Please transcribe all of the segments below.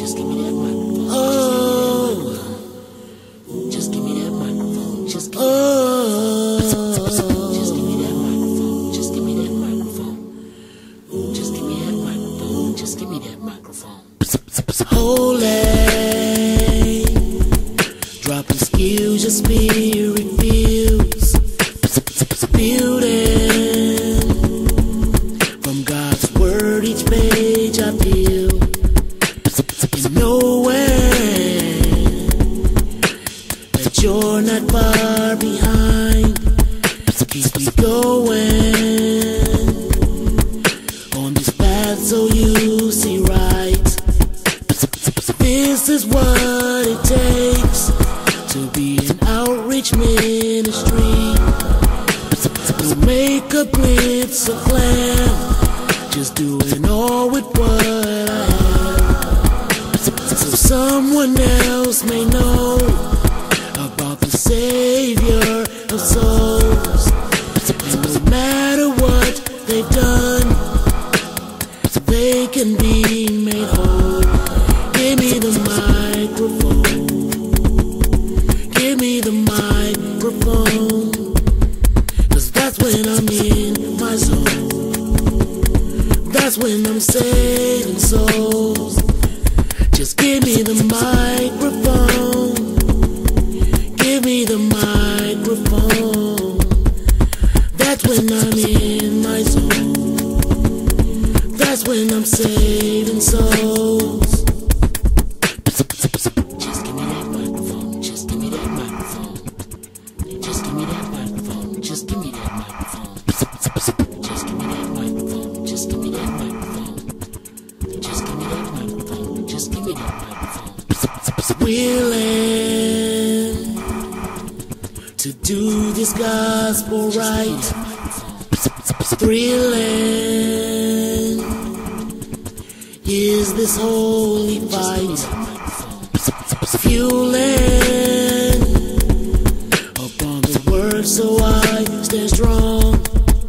Just give me that microphone. Oh. Just give me that microphone. Just give me that microphone. Just give me that microphone. Just give me that microphone. Just give me that microphone. Holy, dropping skills, your spirit feels. Building from God's word, each page I feel. And knowing that you're not far behind, keep me going on this path so you see right. This is what it takes to be an outreach ministry. Don't make a blitz or plan, just doing all with what I have, so someone else may know about the Savior of souls. And no matter what they've done, they can be made whole. Give me the microphone. Give me the microphone. 'Cause that's when I'm in my zone. That's when I'm saving souls. Just give me the microphone. Give me the microphone. That's when I'm in my zone. That's when I'm saving souls. Just give me that microphone. Just give me that microphone. Just give me that microphone. Just give me that microphone. Just give me that microphone. Just give me that microphone. Just give me that microphone. Just give me that microphone. Willing to do this gospel right. Thrilling is this holy fight. Fueling upon the word, so I stand strong.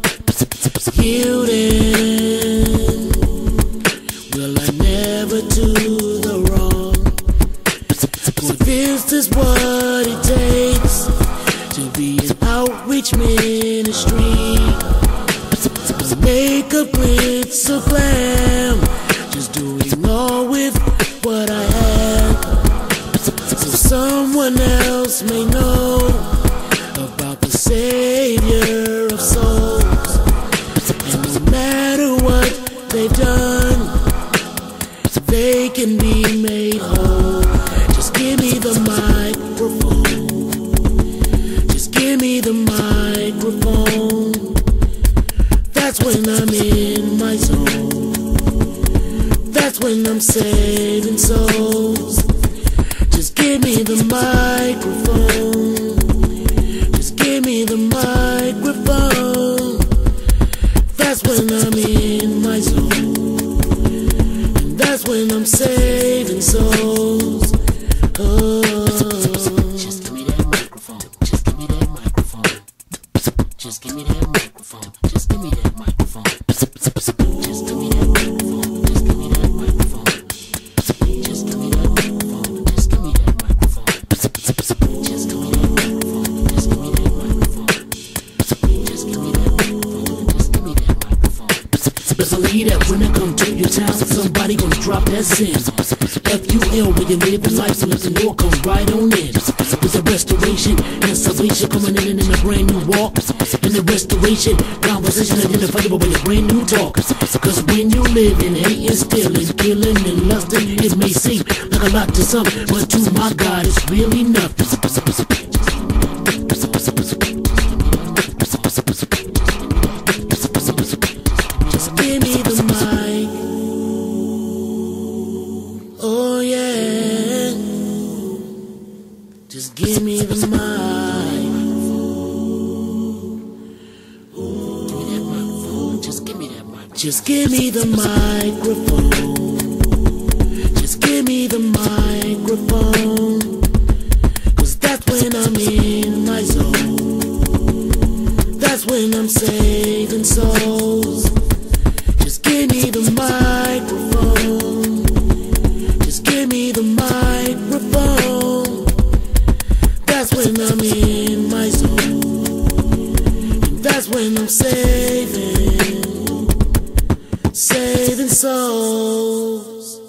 Yielding, will I never do the wrong? For this is what it takes to be an outreach ministry. Make a blitz or glam, just doing all with what I have, so someone else may know about the Savior of souls. And no matter what they've done, they can be made whole. Just give me the microphone. Just give me the microphone. That's when I'm in my zone. That's when I'm saving souls. Just give me the microphone. Just give me the microphone. That's when I'm in my zone. And that's when I'm saving souls. Oh. Just give me that microphone. Just give me that microphone. Just give me that microphone. Just give me that microphone. Just give me that microphone. Just give me that microphone. Just give me that microphone. Just give me that microphone. Just give me that microphone. Just give me that microphone. Just give me that microphone. Just give me that microphone. Best believe that when I come to your town, somebody gonna drop that sin. F-U-L with your native life, so let the door come right on in. There's a restoration and salvation coming in a brand new walk. And the restoration, conversation identifiable with a brand new talk. Cause when you live in hate and stealing, killing and lusting, it may seem like a lot to some, but to my God it's really nothing. Just give me the mic. Oh yeah. Just give me the mic. Just give me the microphone. Just give me the microphone. 'Cause that's when I'm in my zone. That's when I'm saving souls. Just give me the microphone. Just give me I'm in my zone, and that's when I'm saving souls.